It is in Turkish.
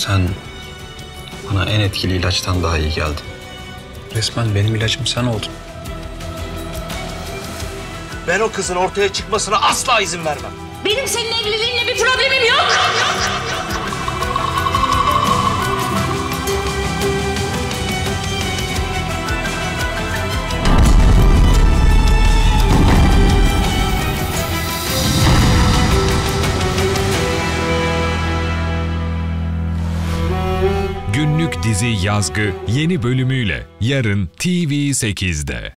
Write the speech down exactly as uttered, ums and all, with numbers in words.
Sen bana en etkili ilaçtan daha iyi geldin. Resmen benim ilacım sen oldun. Ben o kızın ortaya çıkmasına asla izin vermem. Benim senin evliliğinle bir problemim yok. Günlük dizi Yazgı yeni bölümüyle yarın T V sekizde.